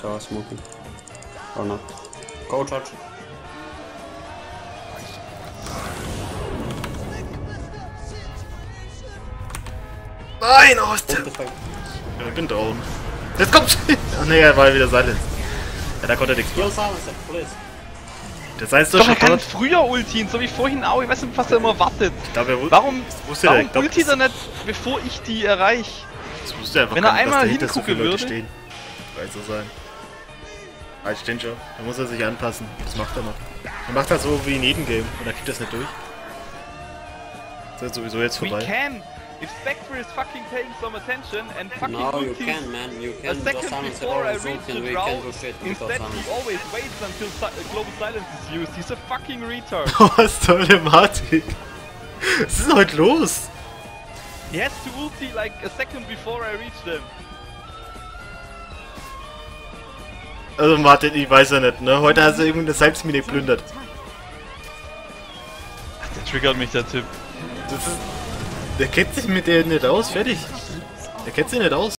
So smoking. Or not. Go charge. Nein, aus der... What the fuck? Ja, ich bin down. Jetzt kommt's! Ach ne, er war wieder silent. Ja, da konnte er nichts Kill machen. silencer, please. Das heißt Doch, doch er schon kann tot. früher ultien, so wie vorhin auch. Ich weiß nicht, was er immer wartet. Ich glaube, er Warum wusste er, ich glaub, ultiert er nicht, bevor ich die erreiche? das wusste er einfach Wenn er gar nicht, dass einmal dahinter so viele hingucken Leute würde? stehen. Weiß so sein. Ah, ich stehen schon. Da muss er sich anpassen. Das macht er noch. Er macht das so wie in jedem Game. Und er kriegt das nicht durch. Das ist sowieso jetzt We vorbei. can! If Spectre is fucking paying some attention and fucking No, you ulties can, man. You a can. The second silencer before I always reach ult and the we drought, can do shit because instead he silencer. always waits until global silence is used. He's a fucking retard. Was soll der Martin? Was ist denn heute los? He has to ulti like a second before I reach them. Also Martin, ich weiß ja nicht, ne? Heute hast du irgendeine Salzmine geplündert. Ach, der triggert mich, der Typ. Das ist... Der kennt sich mit der nicht aus, fertig. Der kennt sich nicht aus.